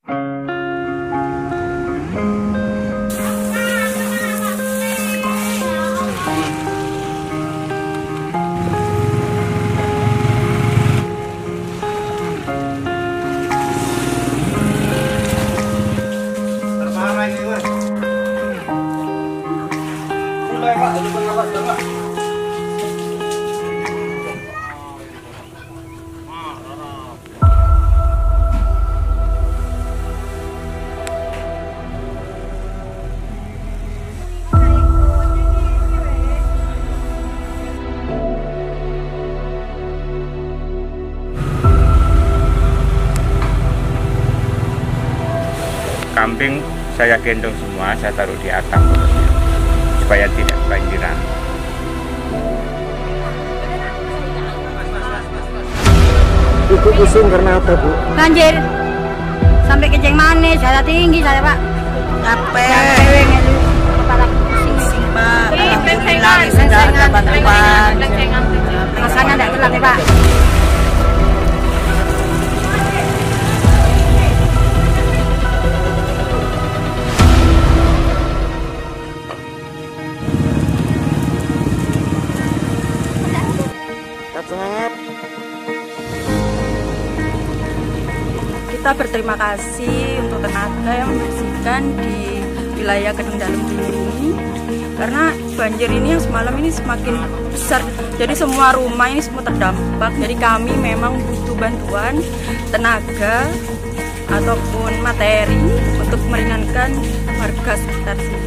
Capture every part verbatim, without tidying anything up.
Kambing saya gendong semua, saya taruh di atap supaya tidak kebanjiran. Ibu pusing karena apa, Bu? Banjir sampai kencing manis, darah tinggi saya, Pak. Capek. Kepala pusing, pusing, Pak. Alhamdulillah sudah ada bantuan. Rasanya tidak telat, Pak. Kita berterima kasih untuk tenaga yang membersihkan di wilayah Kedung Dalem ini, karena banjir ini yang semalam ini semakin besar, jadi semua rumah ini semua terdampak. Jadi kami memang butuh bantuan tenaga ataupun materi untuk meringankan warga sekitar sini.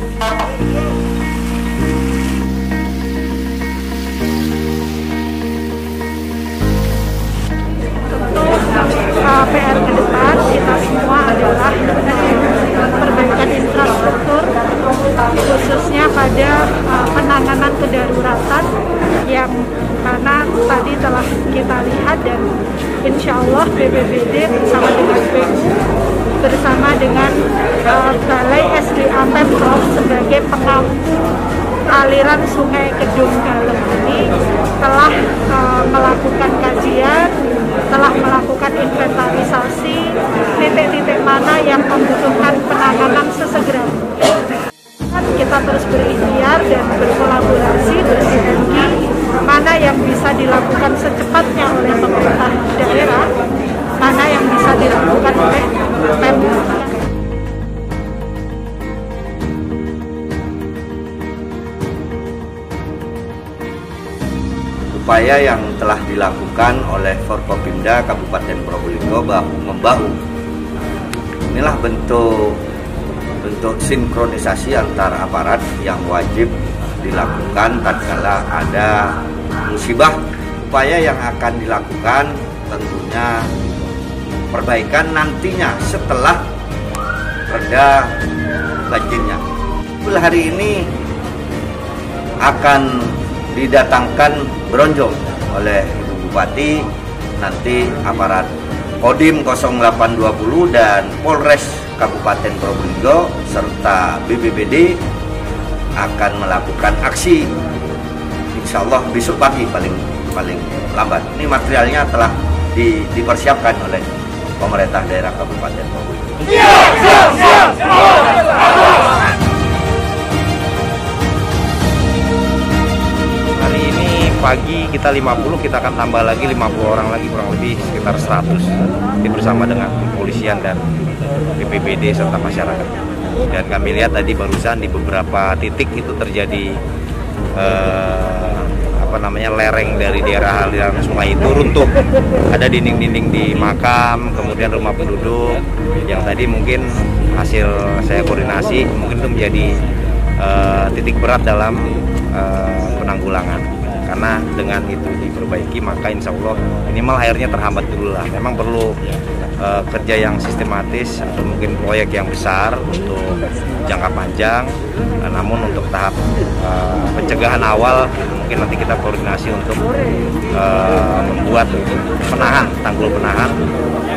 Uh, P R ke depan kita semua adalah perbaikan infrastruktur, khususnya pada uh, penanganan kedaruratan yang mana tadi telah kita lihat, dan insya Allah B P B D bersama dengan P U bersama dengan uh, Balai S D A Pemprov sebagai pengampu aliran Sungai Kedung Dalem ini telah uh, melakukan kajian, telah melakukan inventarisasi titik-titik mana yang membutuhkan penanganan sesegera. Kita terus berikhtiar dan berkolaborasi, bersinergi, mana yang bisa dilakukan secepatnya oleh pemerintah daerah, mana yang bisa dilakukan oleh Pemprov. Upaya yang telah dilakukan oleh Forkopimda Kabupaten Probolinggo bahu-membahu. Inilah bentuk bentuk sinkronisasi antar aparat yang wajib dilakukan tatkala ada musibah. Upaya yang akan dilakukan tentunya perbaikan nantinya setelah reda banjirnya. Hari ini akan didatangkan bronjong oleh Ibu Bupati, nanti aparat Kodim nol delapan dua nol dan Polres Kabupaten Probolinggo serta B B B D akan melakukan aksi, insya Allah besok pagi paling paling lambat. Ini materialnya telah di, dipersiapkan oleh pemerintah daerah Kabupaten Probolinggo. Siap, siap, siap, siap. Pagi kita lima puluh, kita akan tambah lagi lima puluh orang lagi, kurang lebih sekitar seratus, ini bersama dengan kepolisian dan B P B D serta masyarakat. Dan kami lihat tadi barusan di beberapa titik itu terjadi eh, apa namanya lereng dari daerah aliran sungai itu runtuh. Ada dinding-dinding di makam, kemudian rumah penduduk yang tadi mungkin hasil saya koordinasi mungkin itu menjadi eh, titik berat dalam eh, penanggulangan. Karena dengan itu diperbaiki maka insya Allah minimal airnya terhambat dulu lah. Memang perlu uh, kerja yang sistematis atau mungkin proyek yang besar untuk jangka panjang. Uh, namun untuk tahap uh, pencegahan awal mungkin nanti kita koordinasi untuk uh, membuat penahan, tanggul penahan